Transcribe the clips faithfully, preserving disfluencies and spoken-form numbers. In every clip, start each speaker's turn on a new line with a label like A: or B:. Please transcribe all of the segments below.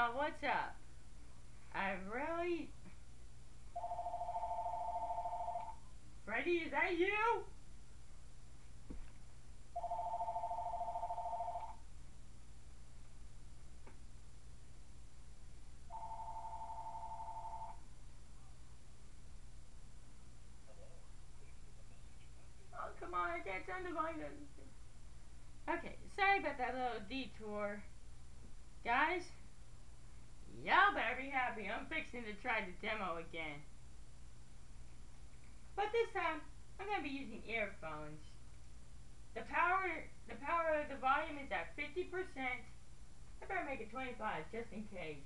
A: Uh, what's up? I really... Freddy, is that you? Oh, come on, I can't turn the volume down. Okay, sorry about that little detour. Guys, y'all better be happy. I'm fixing to try the demo again. But this time, I'm going to be using earphones. The power, the power of the volume is at fifty percent. I better make it twenty-five just in case.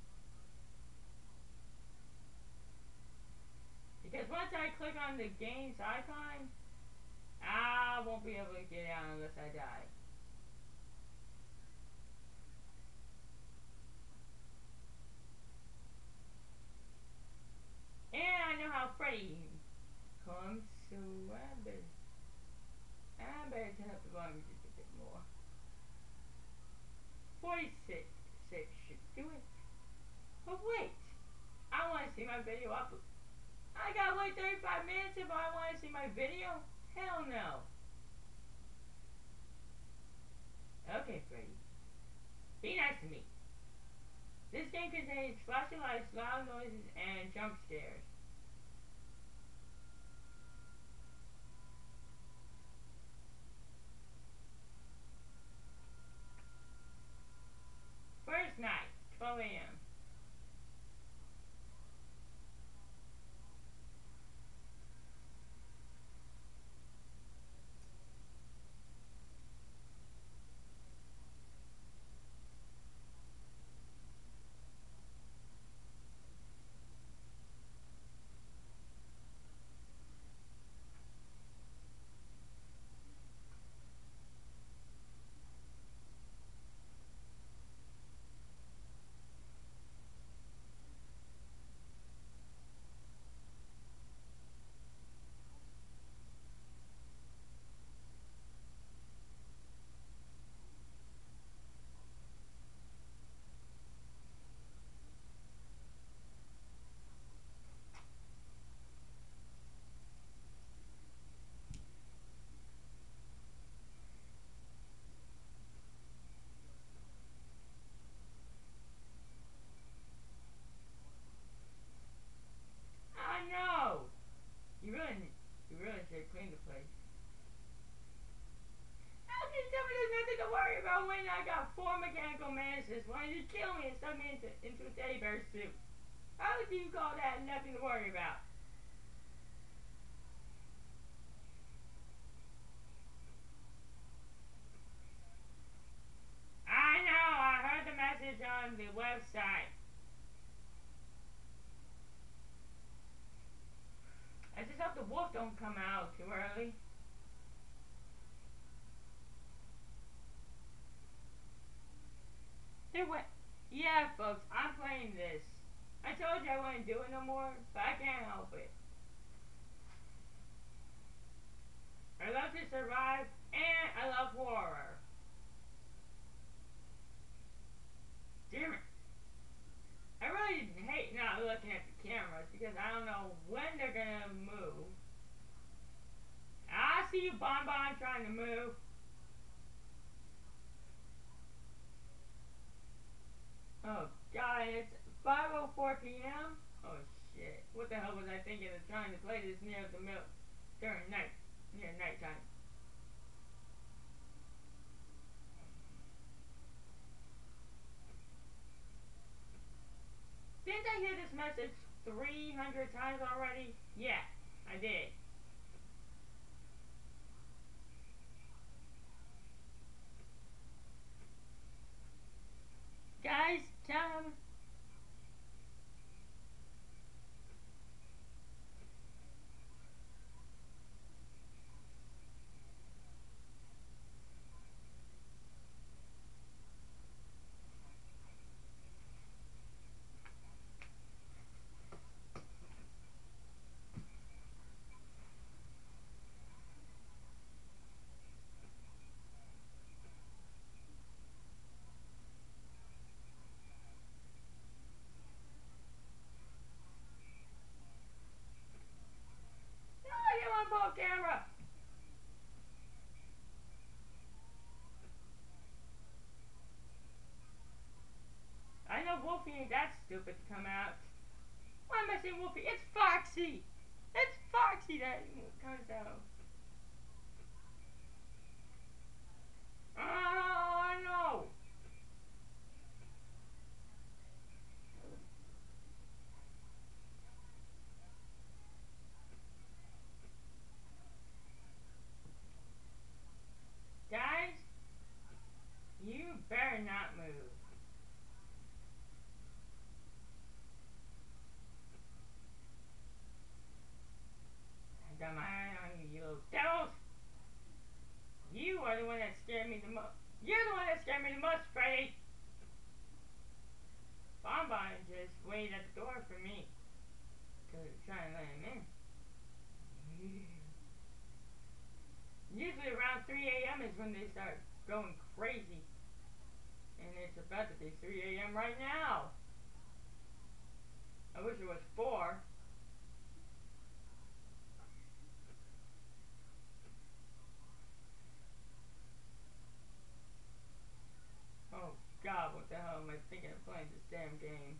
A: Because once I click on the games icon, I won't be able to get out unless I die. And I know how Freddy comes, so I better, I better turn up the volume just a bit more. forty-six six should do it. But wait, I want to see my video up. I gotta wait thirty-five minutes if I want to see my video? Hell no. Okay, Freddy. Be nice to me. This game contains flashing lights, loud noises, and jump scares. First night, twelve A M Oh no! You really, you really should clean the place. How can you tell me there's nothing to worry about when I got four mechanical menaces wanting to kill me and stuff me into, into a teddy bear suit? How do you call that nothing to worry about? I know, I heard the message on the website. I just hope the wolf don't come out too early. There went. Yeah, folks, I'm playing this. I told you I wouldn't do it no more, but I can't help it. I love to survive, and I love horror. Damn it. I really hate not looking at the cameras because I don't know when they're gonna move. I see you, Bon Bon, trying to move. Oh God, it's five oh four P M Oh shit! What the hell was I thinking of trying to play this near the middle during night, near nighttime? Didn't I hear this message three hundred times already? Yeah, I did. Guys, tell them. Wolfie ain't that stupid to come out. Why am I saying Wolfie? It's Foxy! It's Foxy that comes out. Oh no! Guys, you better not move. I got my eye on you, you little devils! You are the one that scared me the most. You're the one that scared me the most, Freddy! Bonbon just waited at the door for me to try and let him in. Usually around three A M is when they start going crazy. And it's about to be three A M right now. I wish it was four. Oh God, what the hell am I thinking of playing this damn game?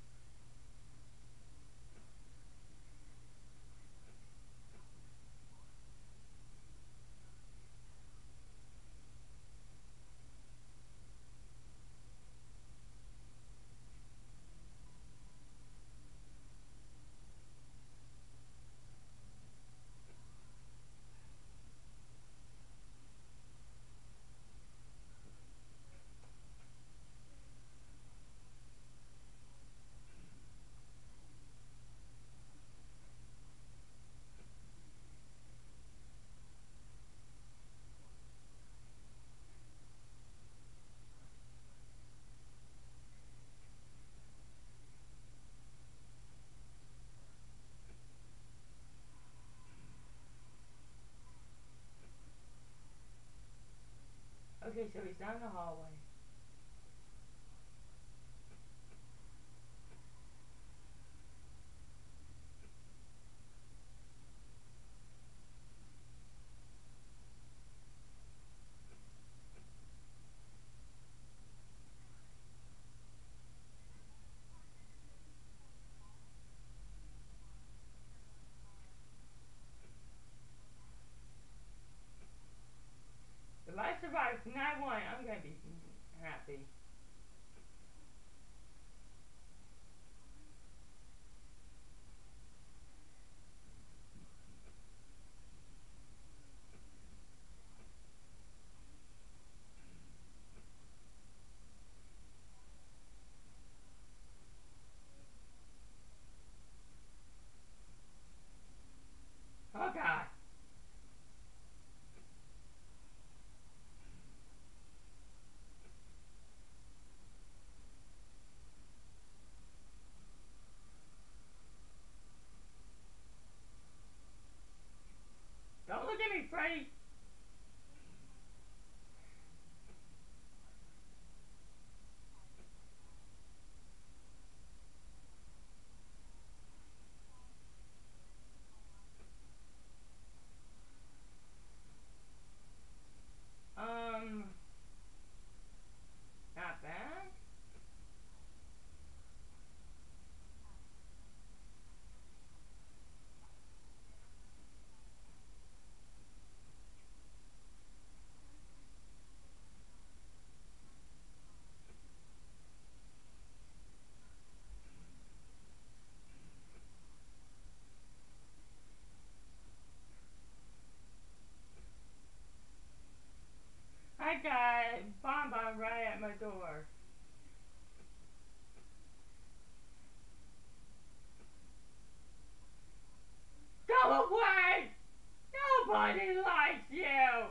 A: Okay, so he's down the hallway. If I survive night one, I'm gonna be happy. Oh God. Don't look at me, Freddy. Um, not bad. I got Bonbon right at my door. Go away! Nobody likes you!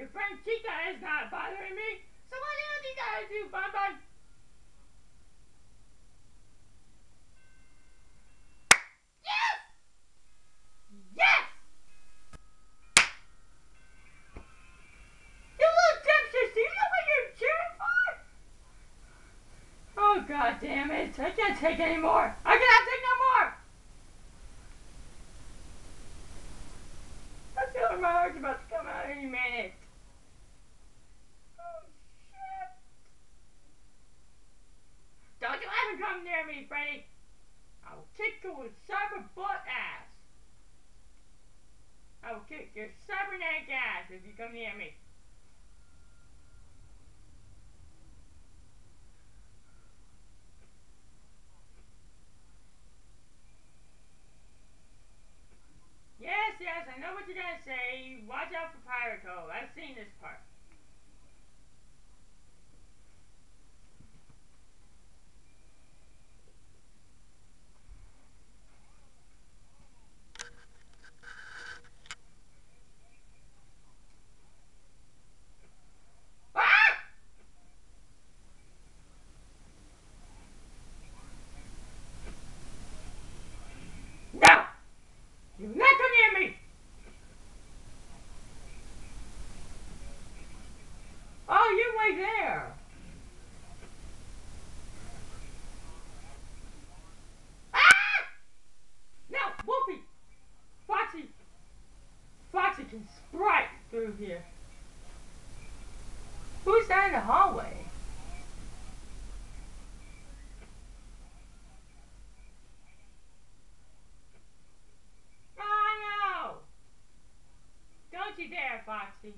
A: Your friend Chica is not bothering me. So what else you gotta do, Bon Bon? Yes! Yes! You little dipshit, do you know what you're cheering for? Oh god damn it. I can't take any more. I cannot take no more! I feel like my heart's about to come out any minute. Oh shit. Don't you ever come near me, Freddy. I will kick your cyber butt ass. I will kick your cybernetic ass if you come near me. Yes, yes, I know what you're gonna say. Watch out for Pirate Cove. I've seen this part. Ah! No! You not come near me! Oh, you're way there. Ah! No, Wolfie! Foxy! Foxy can sprite through here. Who's that in the hallway? Oh, no! Don't you dare, Foxy.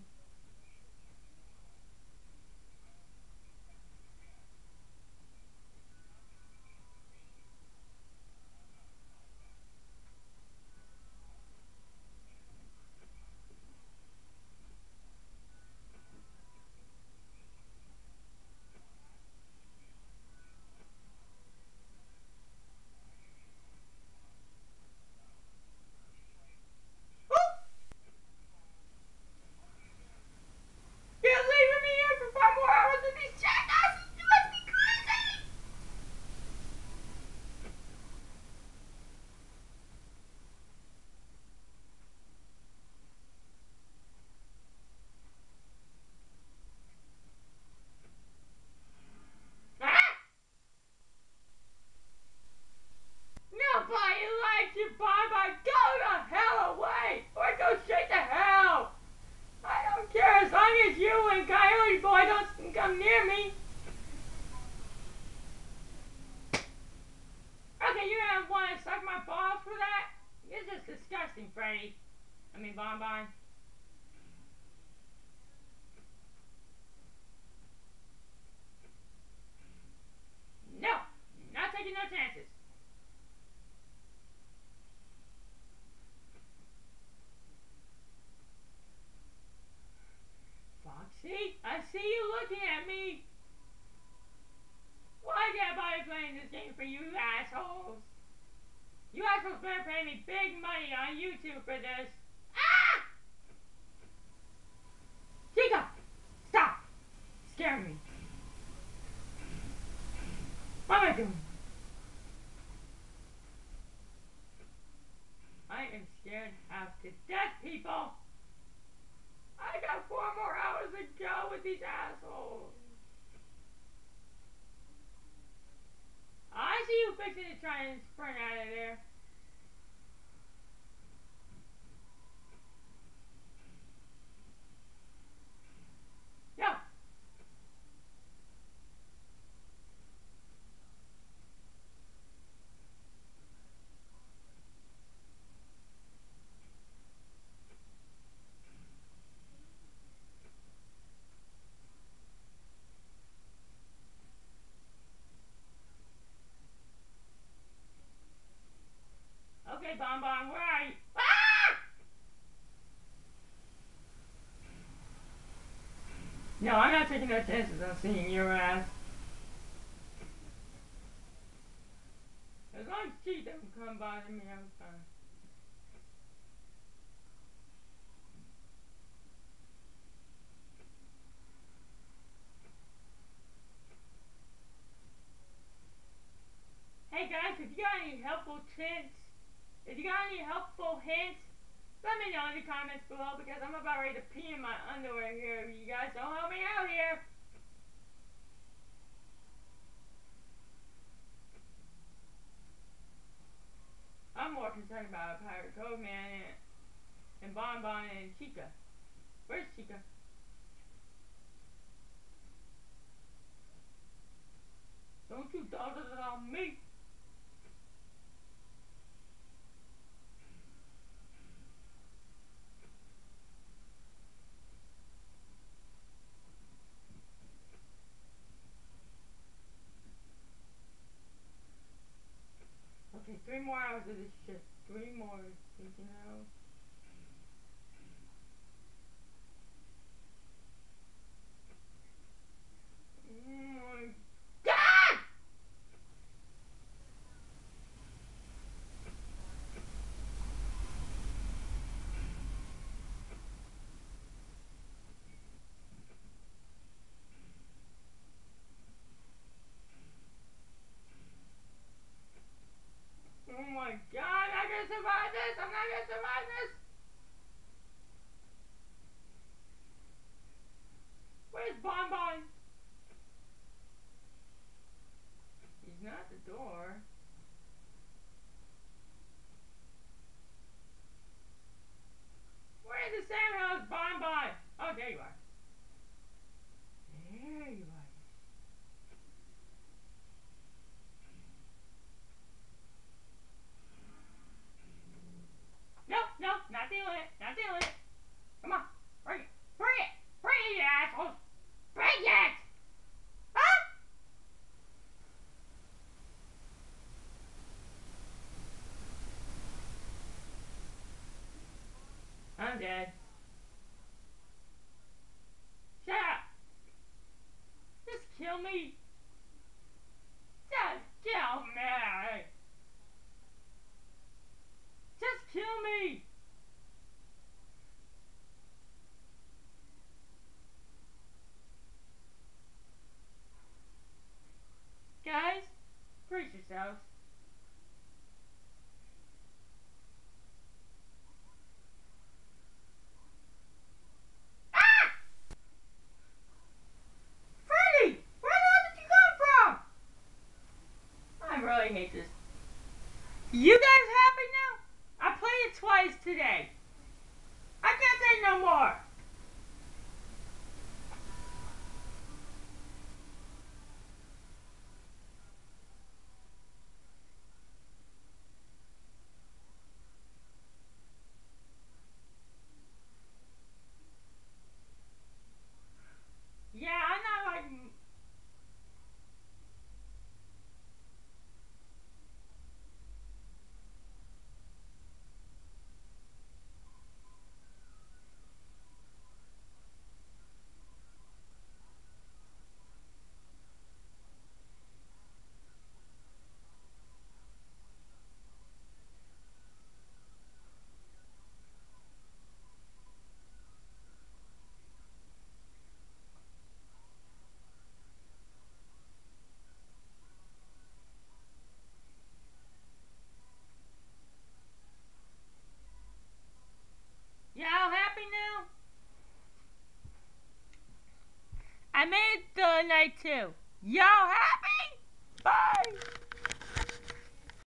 A: You're leaving me here for five more hours with these jackasses? You must be crazy! Ah! Nobody likes you, Baba. Go the hell away, or go straight to hell. I don't care as long as you and Coyote Boy don't come near me. Okay, you're gonna want to suck my balls for that? You're just disgusting, Freddy. I mean, Bon Bon. No, not taking no chances. Foxy, I see you looking at me. Why can't I playing this game for you assholes? You assholes better pay me big money on YouTube for this. Ah! Chica! Stop! Scaring me. What am I doing? I am scared half to death, people! I got four more hours to go with these assholes. I see you fixing to try and sprint out of there. No! Okay, Bon Bon, where are you? Ah! No, I'm not taking no chances on seeing your ass. As long as she doesn't come bother me, I'm fine. any helpful hints, if you got any helpful hints, let me know in the comments below because I'm about ready to pee in my underwear here. You guys don't help me out here. I'm more concerned about Pirate Cove Man and, and Bon Bon and Chica. Where's Chica? Don't you doubt it on me. Okay, three more hours of this shit. Three more freaking hours. Oh my God! Oh my God, I'm not gonna survive this! I'm not gonna survive this! Where's Bon Bon? He's not at the door. Where in the Sam house, Bon Bon? Oh, there you are. There you are. No, no, not doing it. Not doing it. Come on, bring it. Bring it. Bring it, you assholes. Bring it! Huh? I'm dead. Shut up. Just kill me. Just kill me. Just kill me. Guys, brace yourselves. Ah! Freddy! Where the hell did you come from? I really hate this. You guys happy now? I played it twice today. I can't say no more. Yeah, I'm not like... Y'all happy now? I made it the night too. Y'all happy?